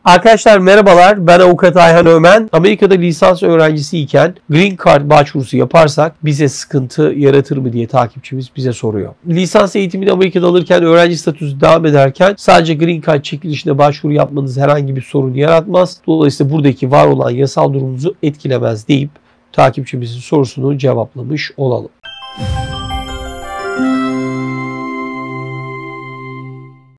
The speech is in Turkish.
Arkadaşlar merhabalar, ben Avukat Ayhan Ömen. Amerika'da lisans öğrencisiyken Green Card başvurusu yaparsak bize sıkıntı yaratır mı diye takipçimiz bize soruyor. Lisans eğitimini Amerika'da alırken, öğrenci statüsü devam ederken sadece Green Card çekilişine başvuru yapmanız herhangi bir sorun yaratmaz. Dolayısıyla buradaki var olan yasal durumunuzu etkilemez deyip takipçimizin sorusunu cevaplamış olalım.